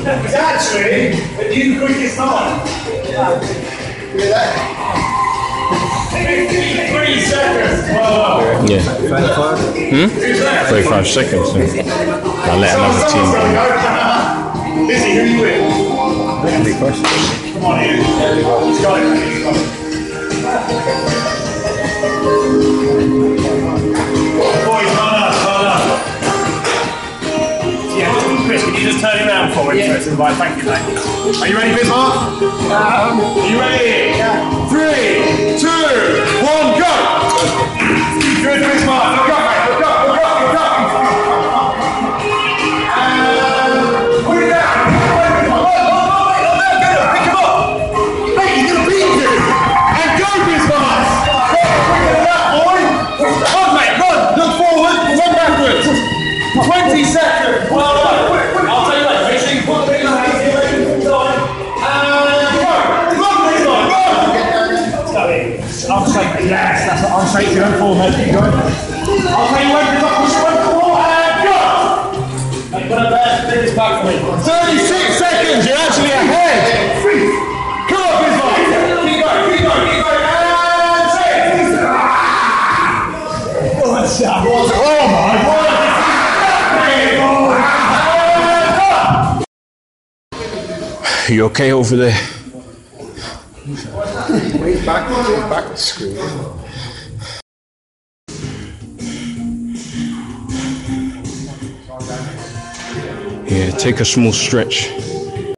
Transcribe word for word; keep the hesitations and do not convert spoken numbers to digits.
It's actually the new quickest time. fifty-three seconds. Well, yeah. thirty-five? Hmm? thirty-five seconds. Yeah. I'll let another team go. Lizzie, who are you with? Big question. Come on, Ian. He's got it, man. He's got it. Boys, well done, well done. Yeah, Chris, can you just turn it around for me? Yeah. Right, thank you, mate. Are you ready, Bismarck? Um, are you ready? Yeah. Three, two, one, go! Good, Bismarck. Look up, mate. Look up, look up, look up. And put it down. Pick him up. Mate, he's going to beat you. And go, Bismarck. Quicker than that, boy. Run, mate, run. Look forward, run backwards. twenty seconds. Well done. I'll tell you later. Make sure you put the big hands here. And go. Run, Bismarck, run. I'll take it. Yes, that's what I'll take you going for, mate. Keep going. I'll tell you when to push you one four and go! Mate, put up there, bring this back for me. thirty-six seconds, you're actually ahead! Come on, Bismarck! Keep going, keep going, keep going, and six! What's that? What's that? Oh my God! You okay over there? Way back, way back to screen. Yeah, take a small stretch.